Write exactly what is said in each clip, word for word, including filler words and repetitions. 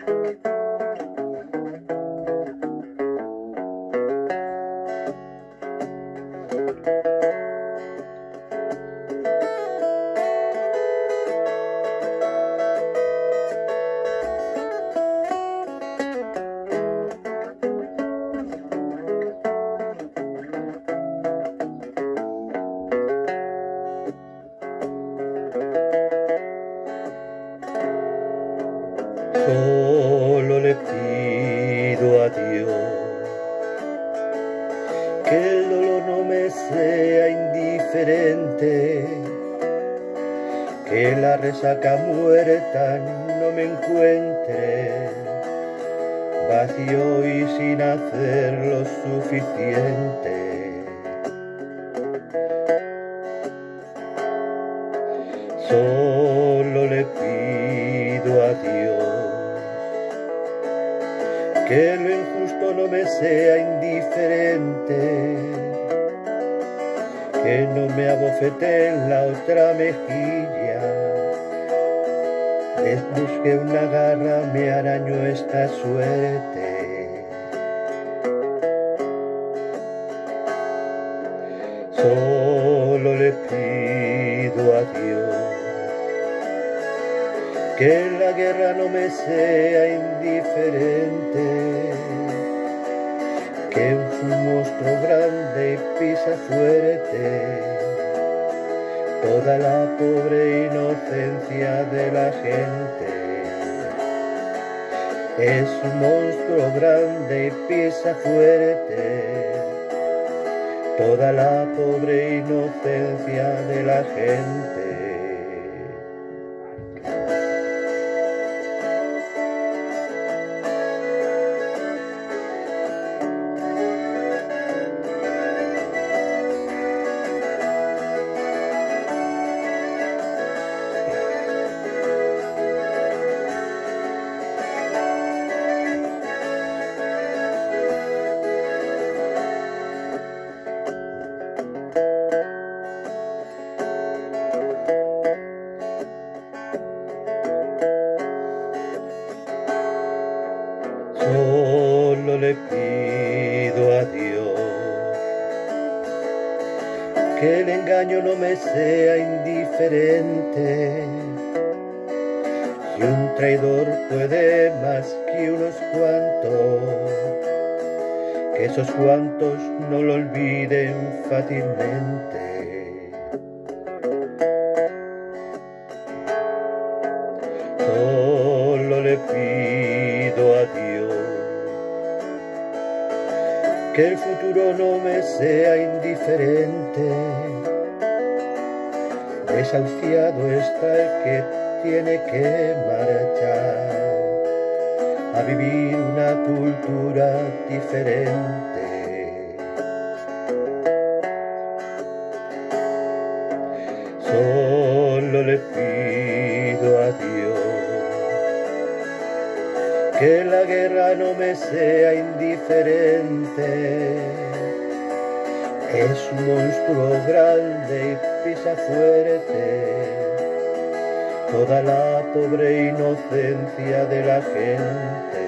Solo le pido a Dios que el dolor no me sea indiferente, que la resaca muerta no me encuentre vacío y sin hacer lo suficiente. Solo le pido a Dios que lo injusto no me sea indiferente, que no me abofete en la otra mejilla, después que una garra me arañó esta suerte. Solo le pido a Dios que la guerra no me sea indiferente, que es un monstruo grande y pisa fuerte toda la pobre inocencia de la gente. Es un monstruo grande y pisa fuerte toda la pobre inocencia de la gente. Solo le pido a Dios que el engaño no me sea indiferente. Si un traidor puede más que unos cuantos, que esos cuantos no lo olviden fácilmente. Solo le pido a Dios que el futuro no me sea indiferente. Desahuciado está el que tiene que marchar a vivir una cultura diferente. Solo le pido a Dios que la guerra no me sea indiferente. Es un monstruo grande y pisa fuerte toda la pobre inocencia de la gente.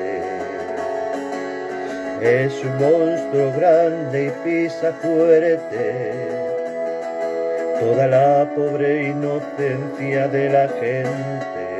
Es un monstruo grande y pisa fuerte toda la pobre inocencia de la gente.